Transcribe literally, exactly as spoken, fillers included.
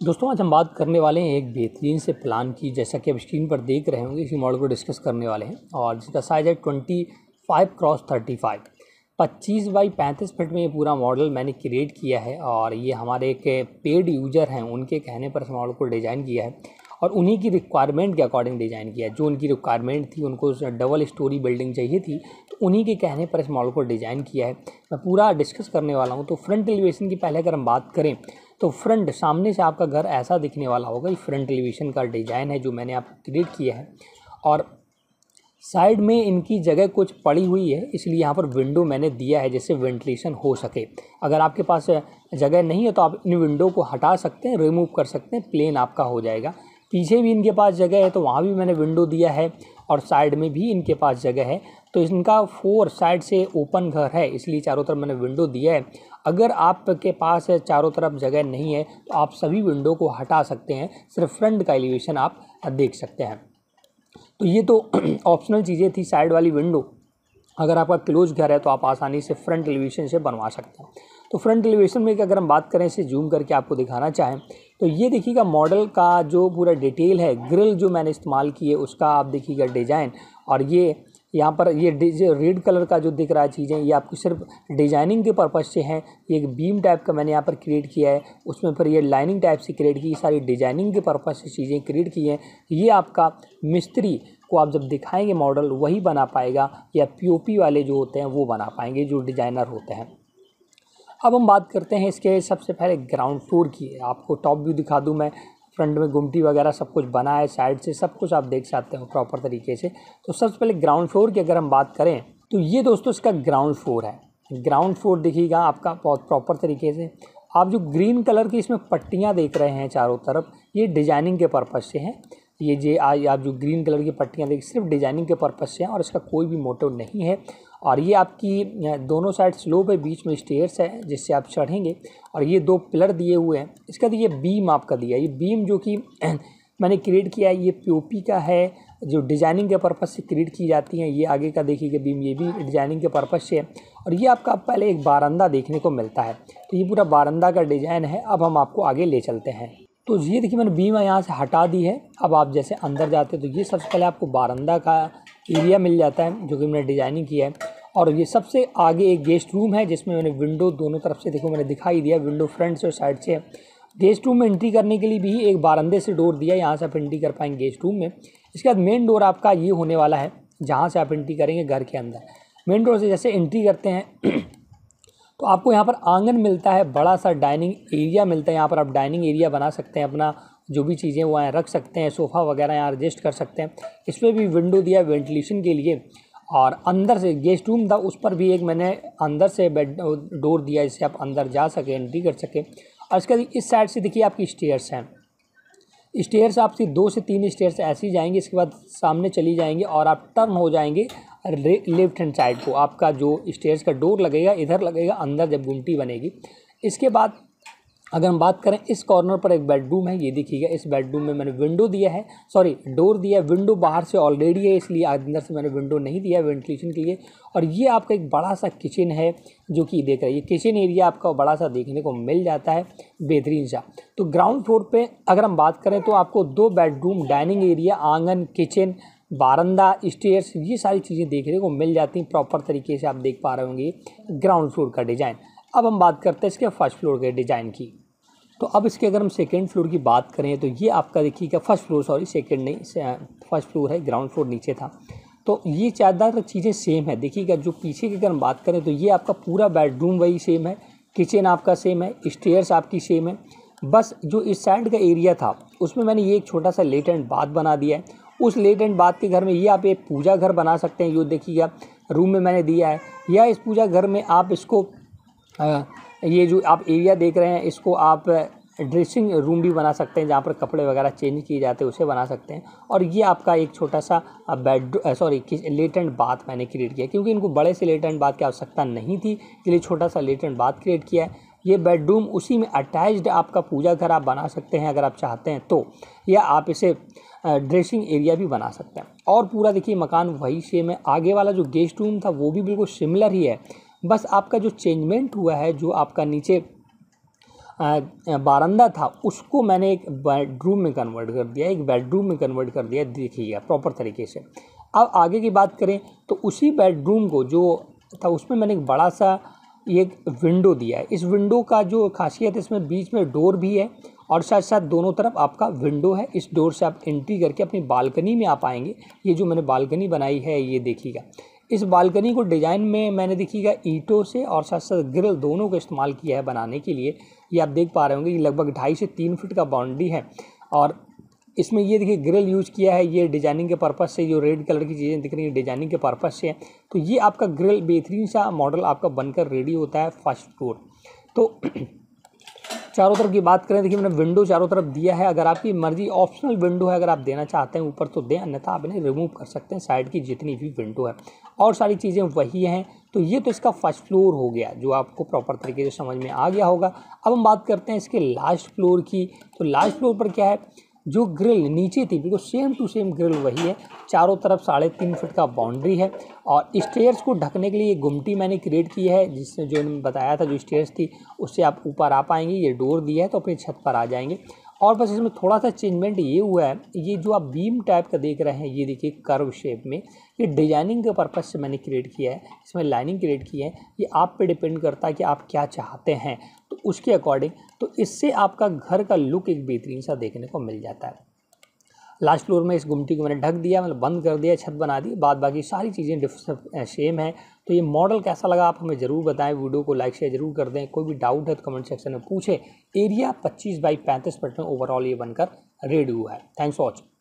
दोस्तों आज हम बात करने वाले हैं एक बेहतरीन से प्लान की, जैसा कि आप स्क्रीन पर देख रहे होंगे। इसी मॉडल को डिस्कस करने वाले हैं और जिसका साइज़ है twenty five cross thirty five पच्चीस बाई पैंतीस फीट में ये पूरा मॉडल मैंने क्रिएट किया है। और ये हमारे एक पेड यूजर हैं, उनके कहने पर इस मॉडल को डिज़ाइन किया है और उन्हीं की रिक्वायरमेंट के अकॉर्डिंग डिज़ाइन किया है। जो उनकी रिक्वायरमेंट थी, उनको डबल स्टोरी बिल्डिंग चाहिए थी, तो उन्हीं के कहने पर इस मॉडल को डिज़ाइन किया है। मैं पूरा डिस्कस करने वाला हूँ। तो फ्रंट एलिवेशन की पहले अगर हम बात करें तो फ्रंट सामने से आपका घर ऐसा दिखने वाला होगा। ये फ्रंट एलिवेशन का डिज़ाइन है जो मैंने आपको क्रिएट किया है। और साइड में इनकी जगह कुछ पड़ी हुई है, इसलिए यहाँ पर विंडो मैंने दिया है जिससे वेंटिलेशन हो सके। अगर आपके पास जगह नहीं है तो आप इन विंडो को हटा सकते हैं, रिमूव कर सकते हैं, प्लेन आपका हो जाएगा। पीछे भी इनके पास जगह है तो वहाँ भी मैंने विंडो दिया है और साइड में भी इनके पास जगह है। तो इनका फोर साइड से ओपन घर है, इसलिए चारों तरफ मैंने विंडो दिया है। अगर आपके पास चारों तरफ जगह नहीं है तो आप सभी विंडो को हटा सकते हैं, सिर्फ फ्रंट का एलिवेशन आप देख सकते हैं। तो ये तो ऑप्शनल चीज़ें थी। साइड वाली विंडो अगर आपका क्लोज घर है तो आप आसानी से फ्रंट एलिवेशन से बनवा सकते हैं। तो फ्रंट एलिवेशन में अगर हम बात करें, इसे जूम करके आपको दिखाना चाहें तो ये देखिएगा मॉडल का जो पूरा डिटेल है, ग्रिल जो मैंने इस्तेमाल की है उसका आप देखिएगा डिज़ाइन। और ये यहाँ पर ये रेड कलर का जो दिख रहा है चीज़ें, ये आपकी सिर्फ डिजाइनिंग के पर्पज़ से हैं। ये एक बीम टाइप का मैंने यहाँ पर क्रिएट किया है, उसमें फिर ये लाइनिंग टाइप से क्रिएट की, सारी डिजाइनिंग के पर्पज़ से चीज़ें क्रिएट की हैं। ये आपका मिस्त्री को आप जब दिखाएंगे मॉडल वही बना पाएगा, या पीओपी वाले जो होते हैं वो बना पाएंगे, जो डिज़ाइनर होते हैं। अब हम बात करते हैं इसके सबसे पहले ग्राउंड फ्लोर की। आपको टॉप व्यू दिखा दूँ मैं। फ्रंट में गुमटी वगैरह सब कुछ बना है, साइड से सब कुछ आप देख सकते हो प्रॉपर तरीके से। तो सबसे पहले ग्राउंड फ्लोर की अगर हम बात करें तो ये दोस्तों इसका ग्राउंड फ्लोर है। ग्राउंड फ्लोर देखिएगा आपका बहुत प्रॉपर तरीके से। आप जो ग्रीन कलर की इसमें पट्टियाँ देख रहे हैं चारों तरफ, ये डिजाइनिंग के पर्पज़ से हैं। ये जे आप जो ग्रीन कलर की पट्टियाँ देख, सिर्फ डिजाइनिंग के पर्पज़ से हैं और इसका कोई भी मोटिव नहीं है। और ये आपकी दोनों साइड स्लोप है, बीच में स्टेयर्स है जिससे आप चढ़ेंगे। और ये दो पिलर दिए हुए हैं। इसका ये बीम आपका दिया है, ये बीम जो कि मैंने क्रिएट किया है, ये पीओपी का है, जो डिजाइनिंग के पर्पज़ से क्रिएट की जाती हैं। ये आगे का देखिएगा बीम, ये भी डिजाइनिंग के पर्पज़ से है। और ये आपका पहले एक बारंदा देखने को मिलता है, तो ये पूरा बारंदा का डिज़ाइन है। अब हम आपको आगे ले चलते हैं। तो ये देखिए मैंने बीम यहाँ से हटा दी है। अब आप जैसे अंदर जाते हैं तो ये सबसे पहले आपको बारंदा का एरिया मिल जाता है जो कि मैंने डिजाइनिंग किया है। और ये सबसे आगे एक गेस्ट रूम है जिसमें मैंने विंडो दोनों तरफ से, देखो मैंने दिखाई दिया, विंडो फ्रंट से और साइड से है। गेस्ट रूम में एंट्री करने के लिए भी एक बारंदे से डोर दिया, यहाँ से आप एंट्री कर पाएंगे गेस्ट रूम में। इसके बाद मेन डोर आपका ये होने वाला है जहाँ से आप एंट्री करेंगे घर के अंदर। मेन डोर से जैसे एंट्री करते हैं तो आपको यहाँ पर आंगन मिलता है, बड़ा सा डाइनिंग एरिया मिलता है। यहाँ पर आप डाइनिंग एरिया बना सकते हैं, अपना जो भी चीज़ें वो यहाँ रख सकते हैं, सोफ़ा वगैरह यहाँ एडजस्ट कर सकते हैं। इसमें भी विंडो दिया है वेंटिलेशन के लिए। और अंदर से गेस्ट रूम था, उस पर भी एक मैंने अंदर से बेड डोर दिया जिससे आप अंदर जा सके, एंट्री कर सके। और इसके बाद इस साइड से देखिए आपकी स्टेयर्स हैं। स्टेयर्स आपसे दो से तीन स्टेयर्स ऐसी जाएंगी, इसके बाद सामने चली जाएंगी और आप टर्न हो जाएंगे लेफ्ट हैंड साइड को। आपका जो स्टेयर्स का डोर लगेगा इधर लगेगा अंदर जब गुमटी बनेगी। इसके बाद अगर हम बात करें, इस कॉर्नर पर एक बेडरूम है, ये देखिएगा। इस बेडरूम में मैंने विंडो दिया है, सॉरी डोर दिया है। विंडो बाहर से ऑलरेडी है, इसलिए अंदर से मैंने विंडो नहीं दिया है वेंटिलेशन के लिए। और ये आपका एक बड़ा सा किचन है जो कि देख रहे हैं, ये किचन एरिया आपका बड़ा सा देखने को मिल जाता है, बेहतरीन सा। तो ग्राउंड फ्लोर पे अगर हम बात करें तो आपको दो बेडरूम, डाइनिंग एरिया, आंगन, किचन, बारंदा, स्टेयर्स, ये सारी चीज़ें देखने को मिल जाती हैं प्रॉपर तरीके से। आप देख पा रहे होंगे ग्राउंड फ्लोर का डिज़ाइन। अब हम बात करते हैं इसके फर्स्ट फ्लोर के डिज़ाइन की। तो अब इसके अगर हम सेकेंड फ्लोर की बात करें तो ये आपका देखिएगा, फर्स्ट फ्लोर, सॉरी सेकेंड नहीं, फर्स्ट फ्लोर है, ग्राउंड फ्लोर नीचे था। तो ये ज़्यादातर चीज़ें सेम है। देखिएगा जो पीछे की अगर हम बात करें तो ये आपका पूरा बेडरूम वही सेम है, किचन आपका सेम है, स्टेयर्स आपकी सेम है। बस जो इस साइड का एरिया था उसमें मैंने ये एक छोटा सा लेट एंड बाथ बना दिया है। उस लेट एंड बाथ के घर में ये आप एक पूजा घर बना सकते हैं, ये देखिएगा रूम में मैंने दिया है। या इस पूजा घर में आप इसको आ, ये जो आप एरिया देख रहे हैं इसको आप ड्रेसिंग रूम भी बना सकते हैं, जहाँ पर कपड़े वगैरह चेंज किए जाते हैं, उसे बना सकते हैं। और ये आपका एक छोटा सा bed, sorry let and bath मैंने क्रिएट किया, क्योंकि इनको बड़े से लेट एंड बाथ की आवश्यकता नहीं थी, इसलिए छोटा सा लेट एंड बाथ क्रिएट किया है। ये बेडरूम उसी में अटैच्ड आपका पूजा घर आप बना सकते हैं अगर आप चाहते हैं तो, या आप इसे ड्रेसिंग एरिया भी बना सकते हैं। और पूरा देखिए मकान वही सेम है। आगे वाला जो गेस्ट रूम था वो भी बिल्कुल सिमिलर ही है, बस आपका जो चेंजमेंट हुआ है, जो आपका नीचे बारंदा था उसको मैंने एक बेडरूम में कन्वर्ट कर दिया, एक बेडरूम में कन्वर्ट कर दिया, देखिएगा प्रॉपर तरीके से। अब आगे की बात करें तो उसी बेडरूम को जो था उसमें मैंने एक बड़ा सा एक विंडो दिया है। इस विंडो का जो खासियत है इसमें बीच में डोर भी है और साथ साथ दोनों तरफ आपका विंडो है। इस डोर से आप एंट्री करके अपनी बालकनी में आ पाएंगे। ये जो मैंने बालकनी बनाई है ये देखिएगा, इस बालकनी को डिज़ाइन में मैंने देखिएगा ईंटों से और साथ साथ ग्रिल दोनों का इस्तेमाल किया है बनाने के लिए। ये आप देख पा रहे होंगे कि लगभग ढाई से तीन फीट का बाउंड्री है और इसमें ये देखिए ग्रिल यूज़ किया है। ये डिजाइनिंग के पर्पज़ से, जो रेड कलर की चीज़ें दिख रही है डिजाइनिंग के पर्पज़ से है। तो ये आपका ग्रिल बेहतरीन सा मॉडल आपका बनकर रेडी होता है फर्स्ट फ्लोर। तो चारों तरफ की बात करें, देखिए मैंने विंडो चारों तरफ दिया है। अगर आपकी मर्जी ऑप्शनल विंडो है, अगर आप देना चाहते हैं ऊपर तो दें, अन्यथा आप इन्हें रिमूव कर सकते हैं साइड की जितनी भी विंडो है और सारी चीज़ें वही हैं। तो ये तो इसका फर्स्ट फ्लोर हो गया जो आपको प्रॉपर तरीके से समझ में आ गया होगा। अब हम बात करते हैं इसके लास्ट फ्लोर की। तो लास्ट फ्लोर पर क्या है, जो ग्रिल नीचे थी बिल्कुल सेम टू सेम ग्रिल वही है। चारों तरफ साढ़े तीन फीट का बाउंड्री है और स्टेयर्स को ढकने के लिए ये गुमटी मैंने क्रिएट की है, जिससे जो मैंने बताया था जो स्टेयर्स थी उससे आप ऊपर आ पाएंगे। ये डोर दिया है तो अपनी छत पर आ जाएंगे। और बस इसमें थोड़ा सा चेंजमेंट ये हुआ है, ये जो आप बीम टाइप का देख रहे हैं ये देखिए कर्व शेप में, ये डिजाइनिंग के पर्पज़ से मैंने क्रिएट किया है। इसमें लाइनिंग क्रिएट की है। ये आप पे डिपेंड करता है कि आप क्या चाहते हैं, तो उसके अकॉर्डिंग तो इससे आपका घर का लुक एक बेहतरीन सा देखने को मिल जाता है। लास्ट फ्लोर में इस गुमटी को मैंने ढक दिया, मतलब बंद कर दिया, छत बना दी, बाद बाकी सारी चीज़ें सेम है। तो ये मॉडल कैसा लगा आप हमें ज़रूर बताएं। वीडियो को लाइक शेयर जरूर कर दें। कोई भी डाउट है तो कमेंट सेक्शन में पूछें। एरिया पच्चीस बाई पैंतीस फीट में ओवरऑल ये बनकर रेडी हुआ है। Thanks for watching.